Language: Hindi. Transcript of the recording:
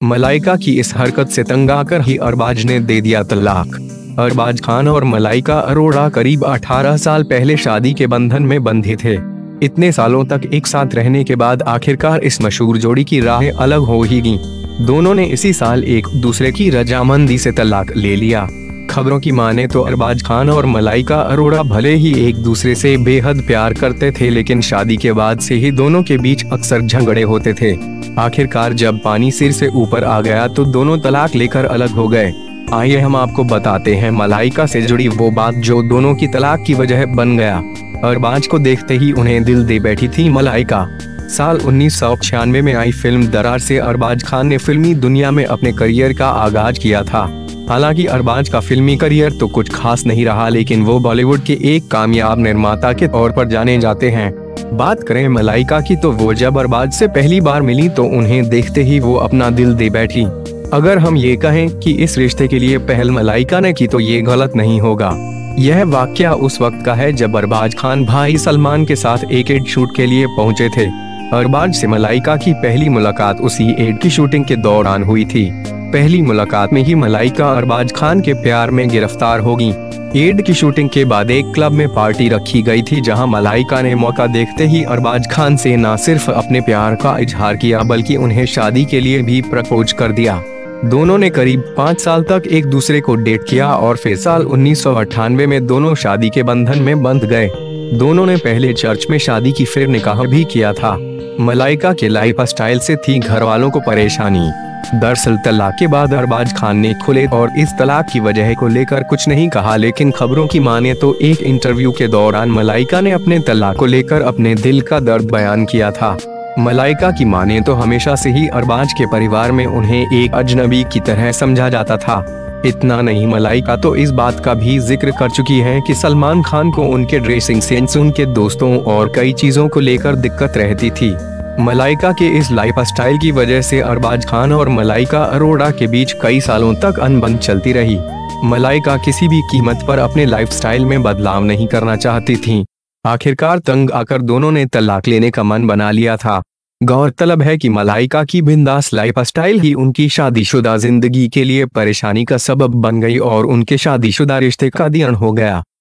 मलाइका की इस हरकत से तंग आकर ही अरबाज ने दे दिया तलाक। अरबाज खान और मलाइका अरोड़ा करीब 18 साल पहले शादी के बंधन में बंधे थे। इतने सालों तक एक साथ रहने के बाद आखिरकार इस मशहूर जोड़ी की राहें अलग हो ही गईं। दोनों ने इसी साल एक दूसरे की रजामंदी से तलाक ले लिया। खबरों की माने तो अरबाज खान और मलाइका अरोड़ा भले ही एक दूसरे से बेहद प्यार करते थे, लेकिन शादी के बाद से ही दोनों के बीच अक्सर झगड़े होते थे। आखिरकार जब पानी सिर से ऊपर आ गया तो दोनों तलाक लेकर अलग हो गए। आइए हम आपको बताते हैं मलाइका से जुड़ी वो बात जो दोनों की तलाक की वजह बन गया। अरबाज को देखते ही उन्हें दिल दे बैठी थी मलाइका। साल 1996 में आई फिल्म दरार से अरबाज खान ने फिल्मी दुनिया में अपने करियर का आगाज किया था। हालांकि अरबाज का फिल्मी करियर तो कुछ खास नहीं रहा, लेकिन वो बॉलीवुड के एक कामयाब निर्माता के तौर पर जाने जाते हैं। बात करें मलाइका की तो वो जब अरबाज से पहली बार मिली तो उन्हें देखते ही वो अपना दिल दे बैठी। अगर हम ये कहें कि इस रिश्ते के लिए पहल मलाइका ने की तो ये गलत नहीं होगा। यह वाकया उस वक्त का है जब अरबाज खान भाई सलमान के साथ एक एड शूट के लिए पहुंचे थे। अरबाज से मलाइका की पहली मुलाकात उसी एड की शूटिंग के दौरान हुई थी। पहली मुलाकात में ही मलाइका अरबाज खान के प्यार में गिरफ्तार हो गईं। एड की शूटिंग के बाद एक क्लब में पार्टी रखी गई थी, जहां मलाइका ने मौका देखते ही अरबाज खान से न सिर्फ अपने प्यार का इजहार किया बल्कि उन्हें शादी के लिए भी प्रपोज कर दिया। दोनों ने करीब 5 साल तक एक दूसरे को डेट किया और फिर साल 1998 में दोनों शादी के बंधन में बंध गए। दोनों ने पहले चर्च में शादी की फिर निकाह भी किया था। मलाइका के लाइफ स्टाइल से थी घर वालों को परेशानी। दरअसल तलाक के बाद अरबाज खान ने खुले और इस तलाक की वजह को लेकर कुछ नहीं कहा, लेकिन खबरों की माने तो एक इंटरव्यू के दौरान मलाइका ने अपने तलाक को लेकर अपने दिल का दर्द बयान किया था। मलाइका की माने तो हमेशा से ही अरबाज के परिवार में उन्हें एक अजनबी की तरह समझा जाता था। इतना नहीं, मलाइका तो इस बात का भी जिक्र कर चुकी हैं कि सलमान खान को उनके ड्रेसिंग सेंस, उनके दोस्तों और कई चीजों को लेकर दिक्कत रहती थी। मलाइका के इस लाइफ स्टाइल की वजह से अरबाज खान और मलाइका अरोड़ा के बीच कई सालों तक अनबन चलती रही। मलाइका किसी भी कीमत पर अपने लाइफ स्टाइल में बदलाव नहीं करना चाहती थीं। आखिरकार तंग आकर दोनों ने तलाक लेने का मन बना लिया था। गौरतलब है कि मलाइका की बिंदास लाइफ स्टाइल ही उनकी शादीशुदा जिंदगी के लिए परेशानी का सबब बन गई और उनके शादीशुदा रिश्ते का दियन हो गया।